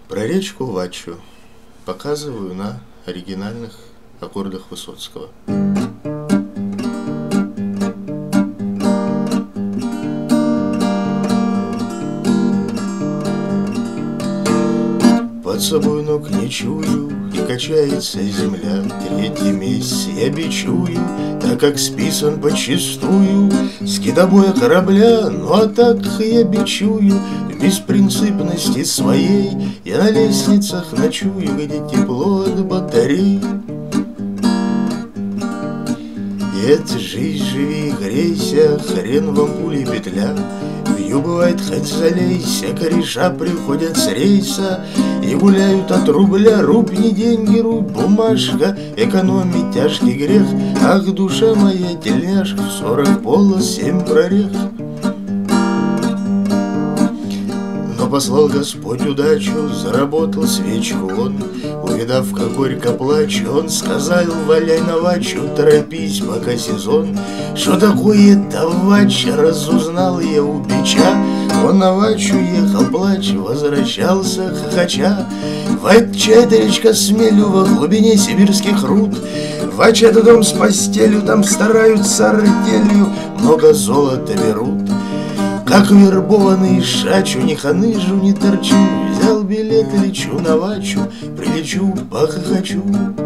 Про речку Вачу показываю на оригинальных аккордах Высоцкого. Под собой ног не чую, и качается земля. Третий месяц я бичую, так как списан подчистую с китобоя корабля. Ну а так я бичую в беспринципности своей. Я на лестницах ночую, где тепло от батарей. Это жизнь, живи, грейся, хрен вам пули петля. Вью бывает хоть залейся, кореша приходят с рейса и гуляют от рубля. Рубь не деньги, рубь бумажка, экономить тяжкий грех. Ах, душа моя, тельняшка, в 40 полос 7 прорех. Но послал Господь удачу, заработал свечку он. Увидав, как горько плачу, он сказал: валяй на Вачу, торопись, пока сезон. Что такое-то Вача, разузнал я у бича. Он на Вачу ехал, плача, возвращался хохоча. Вача — это речка Смелю во глубине сибирских руд. Вача — это дом с постелью, там стараются артелью, много золота берут. Как вербованный шачу, ни ханыжу, не торчу. Взял билет и лечу на Вачу, прилечу, похохочу.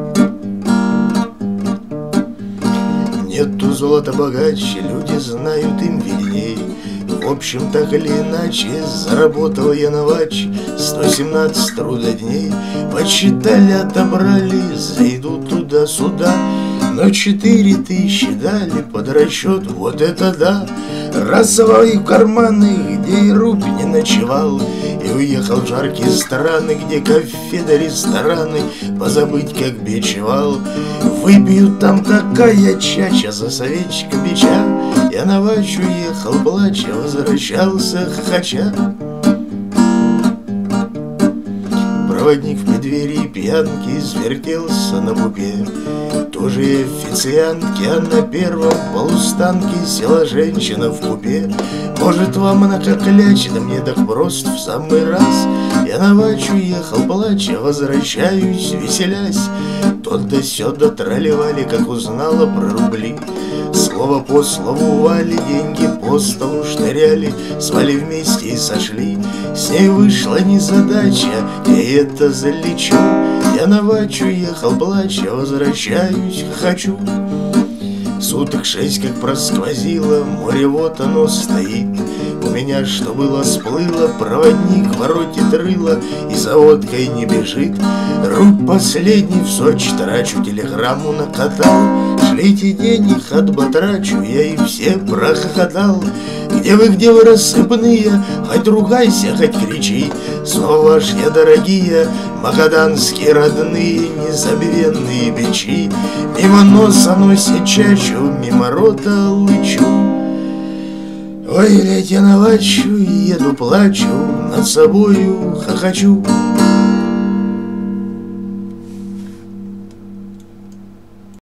Нету золота богаче, люди знают, им видней. В общем, так или иначе, заработал я на Ваче 117 трудодней. Подсчитали, отобрали, зайду туда-сюда, но 4000 дали под расчет, вот это да. Рассовал их в карманы, где и рубь не ночевал, и уехал в жаркие страны, где кафе да рестораны, позабыть, как бичевал. Выпью там какая чача за советчика бича. Я на Вачу ехал, плача, возвращался хохоча. Проводник в преддверии пьянки извертелся на пупе. Тоже официантки, а на первом полустанке села женщина в купе. Может, вам она как клячет, да мне так просто в самый раз. Я на Вачу ехал, плача, возвращаюсь, веселясь. Тот да сё да тролливали, как узнала про рубли. Слово по слову Вали, деньги по столу шныряли, свали вместе и сошли. С ней вышла незадача, я это залечу. Я на Вачу ехал, плача, возвращаюсь, хочу. Суток 6 как просквозило, море вот оно стоит. У меня что было сплыло, проводник воротит рыло и за водкой не бежит. Рубь последний в Сочи трачу, телеграмму накатал. Шлите денег, отбатрачу, я и все прохохотал. Где вы, рассыпные, хоть ругайся, хоть кричи. Снова ж я, дорогие, магаданские родные, незабвенные бичи. Мимо носа носит чачу, мимо рота лычу. Ой, летя на Вачу, еду, плачу, над собою хохочу.